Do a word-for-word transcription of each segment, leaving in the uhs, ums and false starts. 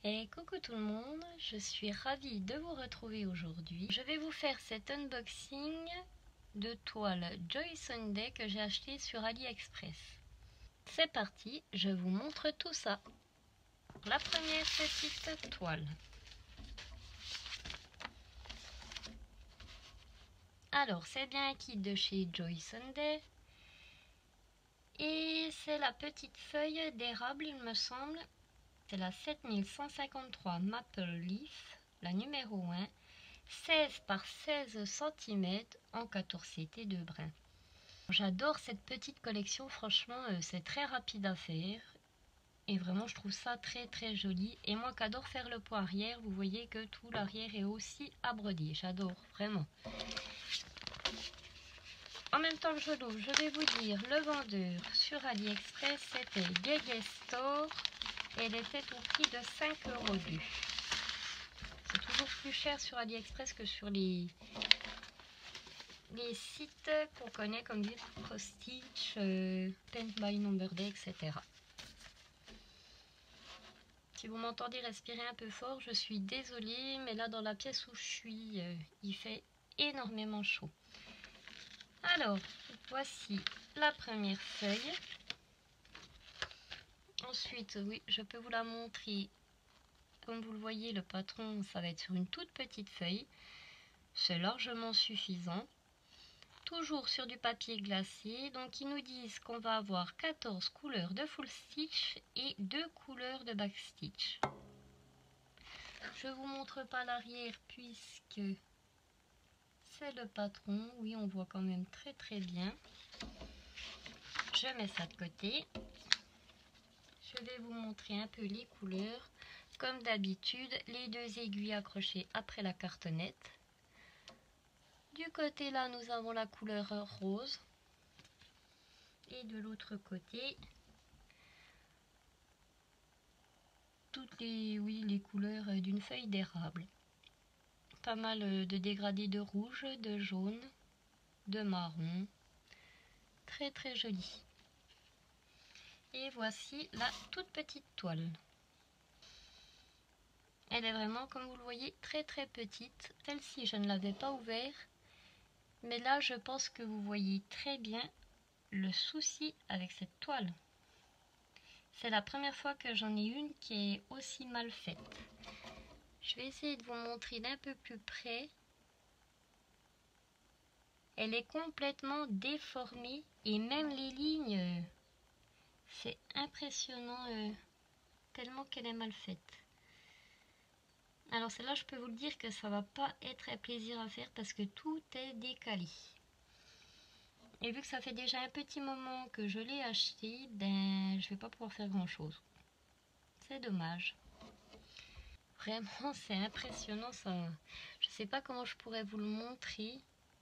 Et coucou tout le monde, je suis ravie de vous retrouver aujourd'hui. Je vais vous faire cet unboxing de toile Joy Sunday que j'ai acheté sur AliExpress. C'est parti, je vous montre tout ça. La première petite toile. Alors c'est bien un kit de chez Joy Sunday. Et c'est la petite feuille d'érable il me semble. C'est la sept mille cent cinquante-trois Maple Leaf, la numéro un, seize par seize centimètres en quatorze C T de brin. J'adore cette petite collection, franchement euh, c'est très rapide à faire et vraiment je trouve ça très très joli. Et moi qui adore faire le pot arrière, vous voyez que tout l'arrière est aussi à broder, j'adore vraiment. En même temps que je l'ouvre, je vais vous dire le vendeur sur AliExpress, c'était Gege Store. Et elle était au prix de cinq euros deux. C'est toujours plus cher sur AliExpress que sur les, les sites qu'on connaît comme Vipco Stitch, euh, Paint by Number Day, et cetera. Si vous m'entendez respirer un peu fort, je suis désolée, mais là dans la pièce où je suis, euh, il fait énormément chaud. Alors, voici la première feuille. Ensuite, oui, je peux vous la montrer. Comme vous le voyez, le patron, ça va être sur une toute petite feuille. C'est largement suffisant. Toujours sur du papier glacé. Donc, ils nous disent qu'on va avoir quatorze couleurs de full stitch et deux couleurs de back stitch. Je ne vous montre pas l'arrière puisque c'est le patron. Oui, on voit quand même très très bien. Je mets ça de côté. Je vais vous montrer un peu les couleurs. Comme d'habitude, les deux aiguilles accrochées après la cartonnette. Du côté là, nous avons la couleur rose. Et de l'autre côté, toutes les, oui, les couleurs d'une feuille d'érable. Pas mal de dégradés de rouge, de jaune, de marron. Très très joli. Et voici la toute petite toile. Elle est vraiment, comme vous le voyez, très très petite. Celle-ci, je ne l'avais pas ouverte. Mais là, je pense que vous voyez très bien le souci avec cette toile. C'est la première fois que j'en ai une qui est aussi mal faite. Je vais essayer de vous montrer d'un peu plus près. Elle est complètement déformée et même les lignes, c'est impressionnant euh, tellement qu'elle est mal faite. Alors celle-là, je peux vous le dire que ça va pas être un plaisir à faire parce que tout est décalé. Et vu que ça fait déjà un petit moment que je l'ai acheté, ben je vais pas pouvoir faire grand chose. C'est dommage. Vraiment, c'est impressionnant ça. Je sais pas comment je pourrais vous le montrer.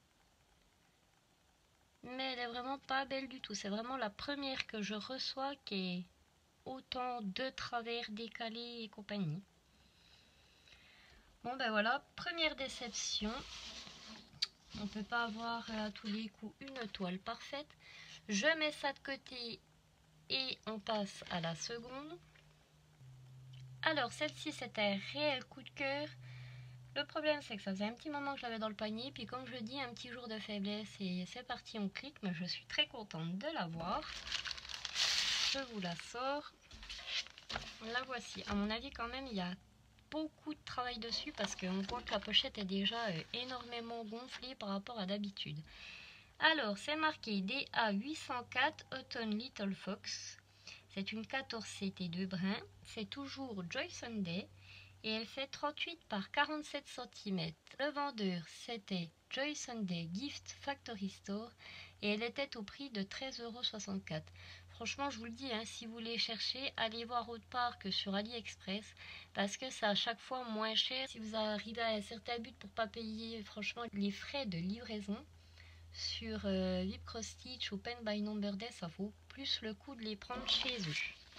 Mais elle est vraiment pas belle du tout. C'est vraiment la première que je reçois qui est autant de travers décalés et compagnie. Bon ben voilà, première déception. On peut pas avoir à tous les coups une toile parfaite. Je mets ça de côté et on passe à la seconde. Alors celle-ci c'est un réel coup de cœur. Le problème c'est que ça faisait un petit moment que je l'avais dans le panier. Puis comme je le dis, un petit jour de faiblesse et c'est parti, on clique. Mais je suis très contente de l'avoir. Je vous la sors. La voici. À mon avis quand même il y a beaucoup de travail dessus parce qu'on voit que la pochette est déjà euh, énormément gonflée par rapport à d'habitude. Alors c'est marqué D A huit cent quatre Autumn Little Fox. C'est une quatorze C T de brin. C'est toujours Joy Sunday et elle fait trente-huit par quarante-sept centimètres. Le vendeur c'était Joy Sunday Gift Factory Store et elle était au prix de treize euros soixante-quatre. Franchement, je vous le dis, hein, si vous les cherchez, allez voir autre part que sur AliExpress parce que c'est à chaque fois moins cher. Si vous arrivez à un certain but pour ne pas payer franchement les frais de livraison sur euh, Vipco Stitch ou Paint by Number Day, ça vaut plus le coup de les prendre chez eux.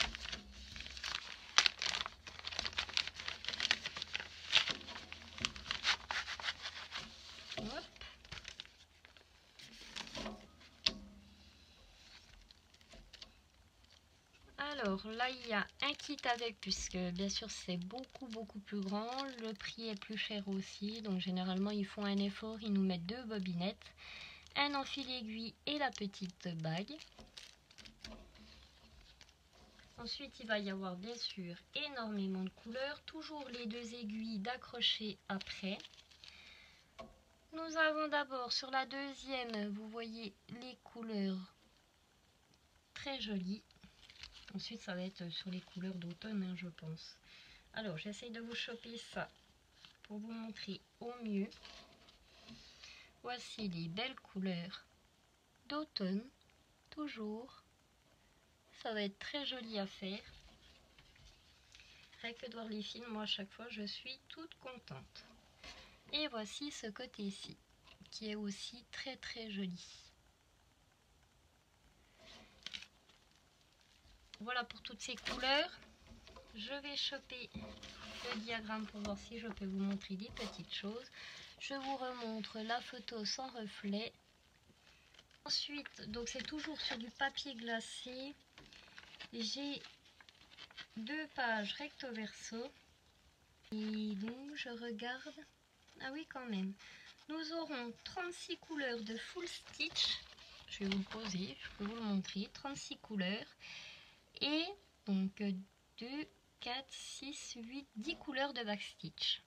Hop. Alors là il y a un kit avec, puisque bien sûr c'est beaucoup beaucoup plus grand, le prix est plus cher aussi, donc généralement ils font un effort, ils nous mettent deux bobinettes, un enfil aiguille et la petite bague. Ensuite il va y avoir bien sûr énormément de couleurs, toujours les deux aiguilles d'accrocher après. Nous avons d'abord sur la deuxième, vous voyez les couleurs très jolies. Ensuite ça va être sur les couleurs d'automne hein, je pense. Alors j'essaye de vous choper ça pour vous montrer au mieux. Voici les belles couleurs d'automne, toujours. Ça va être très joli à faire. Rien que de voir les films, moi à chaque fois je suis toute contente. Et voici ce côté-ci, qui est aussi très très joli. Voilà pour toutes ces couleurs. Je vais choper le diagramme pour voir si je peux vous montrer des petites choses. Je vous remontre la photo sans reflet. Ensuite, donc c'est toujours sur du papier glacé. J'ai deux pages recto verso. Et donc je regarde. Ah oui quand même. Nous aurons trente-six couleurs de full stitch. Je vais vous le poser, je peux vous le montrer. trente-six couleurs. Et donc deux, quatre, six, huit, dix couleurs de backstitch.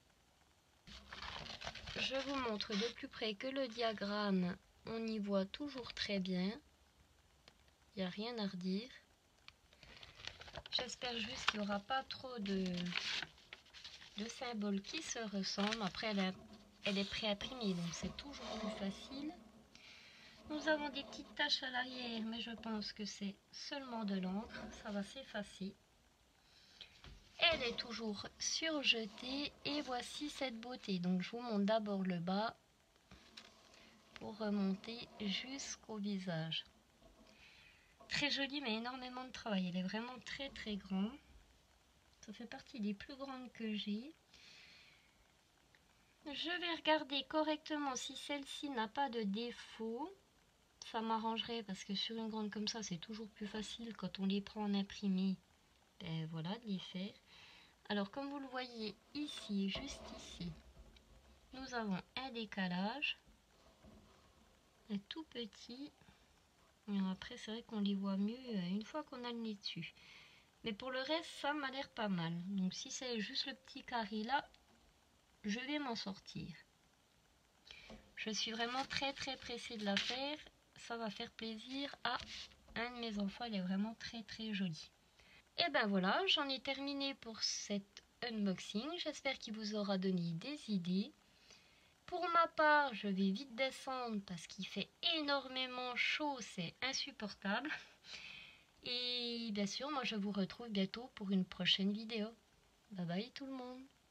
Je vous montre de plus près que le diagramme, on y voit toujours très bien. Il n'y a rien à redire. J'espère juste qu'il n'y aura pas trop de, de symboles qui se ressemblent. Après, elle, a, elle est pré-imprimée, donc c'est toujours plus facile. Nous avons des petites taches à l'arrière, mais je pense que c'est seulement de l'encre. Ça va s'effacer. Elle est toujours surjetée et voici cette beauté. Donc je vous montre d'abord le bas pour remonter jusqu'au visage. Très jolie mais énormément de travail. Elle est vraiment très très grande. Ça fait partie des plus grandes que j'ai. Je vais regarder correctement si celle-ci n'a pas de défaut. Ça m'arrangerait parce que sur une grande comme ça c'est toujours plus facile quand on les prend en imprimé. Ben voilà, de les faire. Alors comme vous le voyez ici, juste ici, nous avons un décalage, un tout petit. Et après c'est vrai qu'on les voit mieux une fois qu'on a le nez dessus. Mais pour le reste ça m'a l'air pas mal. Donc si c'est juste le petit carré là, je vais m'en sortir. Je suis vraiment très très pressée de la faire. Ça va faire plaisir à un de mes enfants, elle est vraiment très très jolie. Et ben voilà, j'en ai terminé pour cette unboxing. J'espère qu'il vous aura donné des idées. Pour ma part, je vais vite descendre parce qu'il fait énormément chaud, c'est insupportable. Et bien sûr, moi je vous retrouve bientôt pour une prochaine vidéo. Bye bye tout le monde.